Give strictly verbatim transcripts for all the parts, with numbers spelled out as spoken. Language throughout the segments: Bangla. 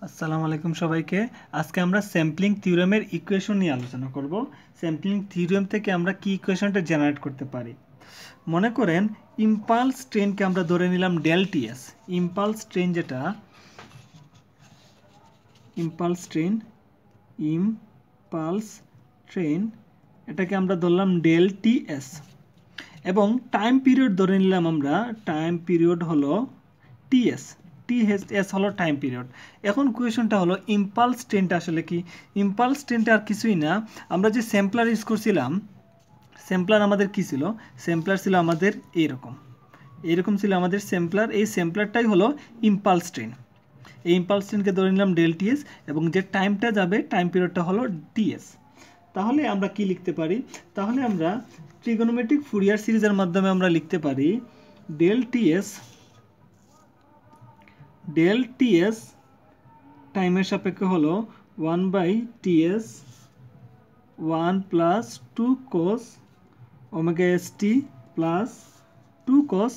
আসসালামু আলাইকুম সবাইকে। আজকে আমরা স্যাম্পলিং থিওরেমের ইকুয়েশন নিয়ে আলোচনা করব। স্যাম্পলিং থিওরেম থেকে আমরা কি ইকুয়েশনটা জেনারেট করতে পারি। মনে করেন ইম্পালস ট্রেনকে আমরা ধরে নিলাম ডেল টিএস। ইম্পালস ট্রেন যেটা ইম্পালস ট্রেন ইম্পালস ট্রেন এটাকে আমরা ধরলাম ডেল টিএস এবং টাইম পিরিয়ড ধরে নিলাম আমরা, টাইম পিরিয়ড হলো টিএস। টি এস হলো টাইম পিরিয়ড। এখন কোয়েশনটা হলো ইম্পালস ট্রেনটা আসলে কি। ইম্পালস ট্রেনটা আর কিছুই না, আমরা যে স্যাম্পলার ইউজ করছিলাম, স্যাম্পলার আমাদের কি ছিল, স্যাম্পলার ছিল আমাদের এইরকম এইরকম ছিল আমাদের স্যাম্পলার। এই স্যাম্পলারটাই হলো ইম্পালস ট্রেন। এই ইম্পালস ট্রেনকে ধরে নিলাম ডেল টিএস এবং যে টাইমটা যাবে টাইম পিরিয়ডটা হলো টিএস। তাহলে আমরা কি লিখতে পারি, তাহলে আমরা ট্রিগোনোমেট্রিক ফুরিয়ার সিরিজের মাধ্যমে আমরা লিখতে পারি ডেল টিএস ডেল টিএস টাইমের সাপেক্ষে হলো one by TS one plus two cos omega S T plus two cos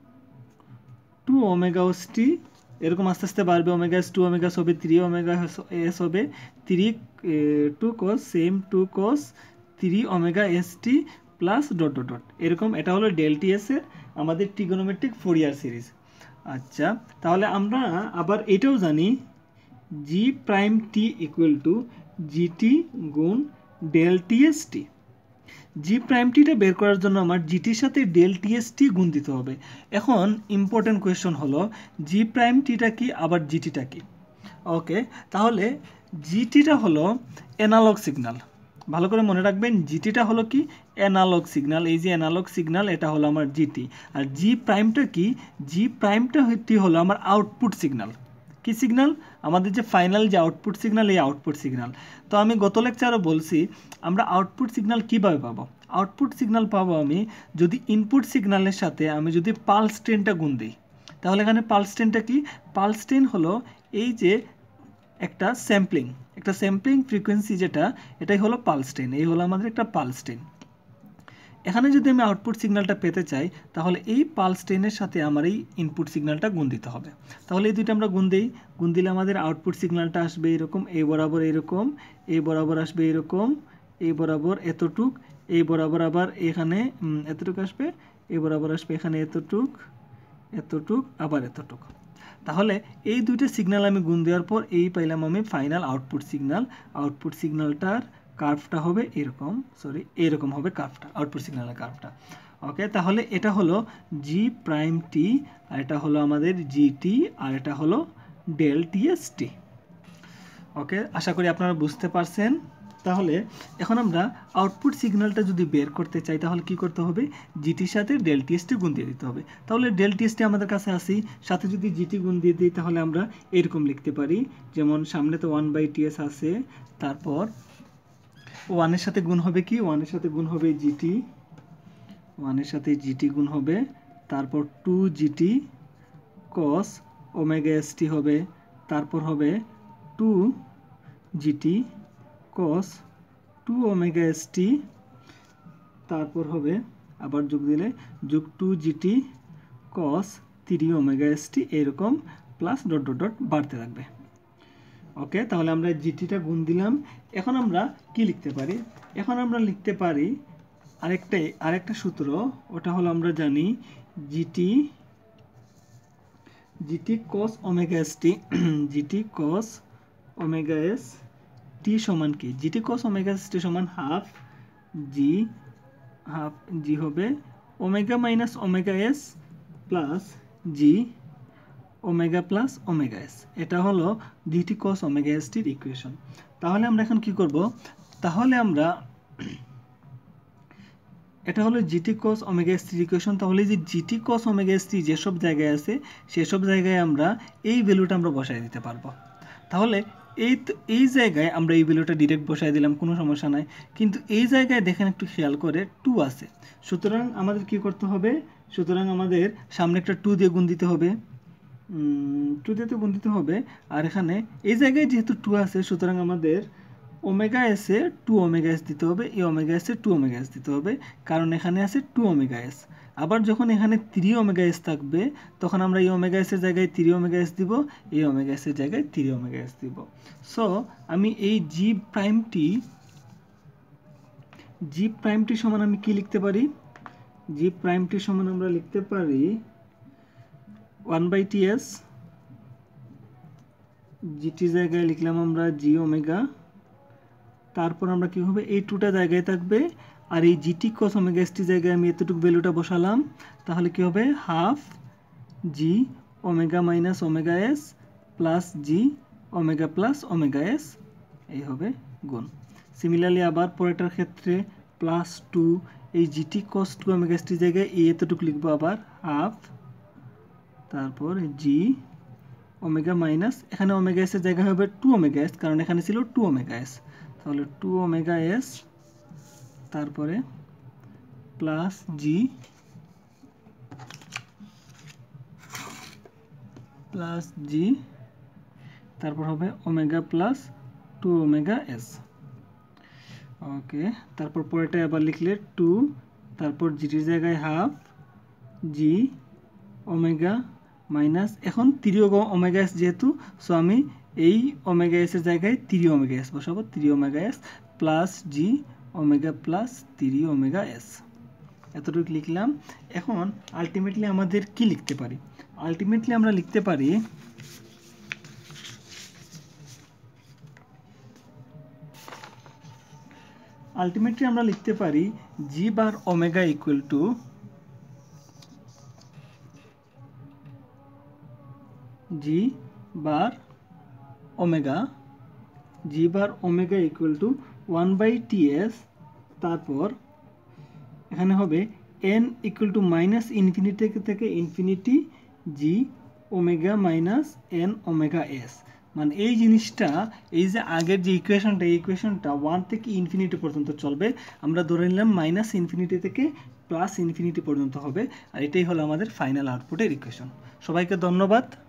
two omega S T, এরকম আস্তে আস্তে বাড়বে। ওমেগা এস টু ওমেগা হবে থ্রি ওমেগা এস হবে three two cos same two cos three omega S T plus dot dot dot এরকম। এটা হলো ডেল টিএস এর আমাদের ট্রিগোনোমেট্রিক ফুরিয়ার সিরিজ। আচ্ছা, তাহলে আমরা আবার এটাও জানি G prime T equal to GT গুণ del TS T. G prime টিটা বের করার জন্য আমার জিটির সাথে ডেল টিএস টি গুণ দিতে হবে। এখন ইম্পর্টেন্ট কোয়েশ্চন হলো জি প্রাইম টিটা কি আবার জিটিটা কি। ওকে, তাহলে জিটিটা হলো অ্যানালগ সিগন্যাল। ভালো করে মনে রাখবেন, জিটিটা হলো কি অ্যানালগ সিগন্যাল। এই যে অ্যানালগ সিগন্যাল এটা হলো আমার জিটি। আর জি প্রাইমটা কি, জি প্রাইমটা হলো আমার আউটপুট সিগন্যাল। কি সিগন্যাল, আমাদের যে ফাইনাল যে আউটপুট সিগন্যাল, এই আউটপুট সিগন্যাল। তো আমি গত লেকচারও বলছি আমরা আউটপুট সিগন্যাল কীভাবে পাবো। আউটপুট সিগন্যাল পাবো আমি যদি ইনপুট সিগন্যালের সাথে আমি যদি পালস ট্রেনটা গুণ দিই। তাহলে এখানে পালস ট্রেনটা কি, পালস ট্রেন হলো এই যে একটা স্যাম্পলিং একটা স্যাম্পলিং ফ্রিকোয়েন্সি যেটা, এটাই হলো পালস ট্রেন। এই হলো আমাদের একটা পালস ট্রেন। এখানে যদি আমি আউটপুট সিগন্যালটা পেতে চাই তাহলে এই পালস ট্রেনের সাথে আমার এই ইনপুট সিগন্যালটা গুণ দিতে হবে। তাহলে এই দুইটা আমরা গুণ দিই, গুণ দিলে আমাদের আউটপুট সিগন্যালটা আসবে এরকম, এই বরাবর এরকম, এই বরাবর আসবে এরকম, এই বরাবর এতটুক, এই বরাবর আবার এখানে এতটুক আসবে, এই বরাবর আসবে এখানে এতটুক, এতটুক আবার এতটুক। তাহলে এই দুইটা সিগন্যাল আমি গুণ দেওয়ার পর এই পাইলাম আমি ফাইনাল আউটপুট সিগন্যাল। আউটপুট সিগন্যালটার কার্ভটা হবে এরকম, সরি এরকম হবে কার্ভটা, আউটপুট সিগন্যালের কার্ভটা। ওকে, তাহলে এটা হলো জি প্রাইম টি আর এটা হলো আমাদের জিটি আর এটা হলো ডেল টিএস টি। ওকে, আশা করি আপনারা বুঝতে পারছেন। তাহলে এখন আমরা আউটপুট সিগন্যালটা যদি বের করতে চাই তাহলে কি করতে হবে, জিটির সাথে ডেল টিএসটি গুণ দিয়ে দিতে হবে। তাহলে ডেল টিএসটি আমাদের কাছে আসি, সাথে যদি জিটি গুণ দিয়ে দিই তাহলে আমরা এরকম লিখতে পারি, যেমন সামনে তো ওয়ান বাই টিএস আছে, তারপর ওয়ানের সাথে গুণ হবে কি, ওয়ানের সাথে গুণ হবে জিটি, ওয়ানের সাথে জিটি গুণ হবে, তারপর two GT cos omega ST হবে, তারপর হবে two GT cos two omega ST, তারপর হবে আবার যোগ দিলে যোগ two GT cos three omega ST, এরকম প্লাস ডট ডট ডট বাড়তে থাকবে। ওকে, তাহলে আমরা জিটিটা গুণ দিলাম। এখন আমরা কি লিখতে পারি, এখন আমরা লিখতে পারি আরেকটাই আরেকটা সূত্র, ওটা হলো আমরা জানি g t g t cos omega s t, g t cos omega S t সমান কি, g t cos omega S t সমান হাফ জি, হাফ জি হবে omega minus omega s plus g omega plus omega s. এটা হলো জিটি কস ওমেগা এস টির ইকুয়েশন। তাহলে আমরা এখন কি করব, তাহলে আমরা এটা হলো জিটি কস ওমেগা এস টির ইকুয়েশন। তাহলে যে g t cos omega S t যেসব জায়গায় আছে সেসব জায়গায় আমরা এই ভ্যালুটা আমরা বসাই দিতে পারবো। তাহলে এই এই জায়গায় আমরা এই ভ্যালুটা ডিরেক্ট বসাই দিলাম, কোনো সমস্যা নাই। কিন্তু এই জায়গায় দেখেন একটু খেয়াল করে টু আছে, সুতরাং আমাদের কি করতে হবে, সুতরাং আমাদের সামনে একটা টু দিয়ে গুণ দিতে হবে, টু দিয়ে তো গুণ দিতে হবে। আর এখানে এই জায়গায় যেহেতু টু আছে সুতরাং আমাদের ওমেগা এসে টু ওমেগা এস দিতে হবে, এই ওমেগা এসে টু ওমেগা এস দিতে হবে, কারণ এখানে আছে টু ওমেগা এস। আবার যখন এখানে থ্রি ওমেগা এস থাকবে তখন আমরা এই ওমেগা এস এর জায়গায় থ্রি ওমেগা এস দিব, এই ওমেগা এস এর জায়গায় থ্রি ওমেগা এস দিব। সো আমি এই জি প্রাইমটি জি প্রাইমটি সমান আমি কি লিখতে পারি? জি প্রাইমটি সমান আমরা লিখতে পারি one by t s, g t জায়গায় লিখলাম আমরা জি ওমেগা, তারপর আমরা কি হবে এই টুটা জায়গায় থাকবে, আর এই জিটি কস ওমেগা এসটি জায়গায় আমি এতটুকু ভ্যালুটা বসালাম, তাহলে কি হবে half g omega minus omega s plus g omega plus omega s, এই হবে গুণ। সিমিলারলি আবার পরেরটার ক্ষেত্রে প্লাস টু এই g t cos two omega s t জায়গায় এই এতটুকু লিখবো আবার হাফ, তারপর জি ওমেগা মাইনাস এখানে ওমেগা এস এর জায়গায় হবে টু ওমেগা এস, কারণ এখানে ছিল টু ওমেগা এস, তাহলে টু ওমেগা এস, তারপরে প্লাস জি প্লাস জি, তারপর হবে omega plus two omega s. Okay, তারপর পরেরটা আবার লিখলে টু, তারপর জিটির জায়গায় হাফ জি ওমেগা মাইনাস এখন থ্রি ওমেগা এস যেহেতু, সো আমি এই ওমেগা এস এর জায়গায় থ্রি ওমেগা এস বসাবো, three omega s plus g omega plus three omega s, এতটুকু লিখলাম। এখন আলটিমেটলি আমাদের কি লিখতে পারি? আলটিমেটলি আমরা লিখতে পারি আলটিমেটলি আমরা লিখতে পারি g bar omega equal to g bar omega g bar omega equal to one by t s, তারপর এখানে হবে n equal to minus infinity থেকে infinity g omega minus n omega s. মানে এই জিনিসটা, এই যে আগের যে ইকুয়েশনটা, এই ইকুয়েশনটা ওয়ান থেকে ইনফিনিটি পর্যন্ত চলবে, আমরা ধরে নিলাম মাইনাস ইনফিনিটি থেকে প্লাস ইনফিনিটি পর্যন্ত হবে, আর এটাই হলো আমাদের ফাইনাল আউটপুটের ইকুয়েশন। সবাইকে ধন্যবাদ।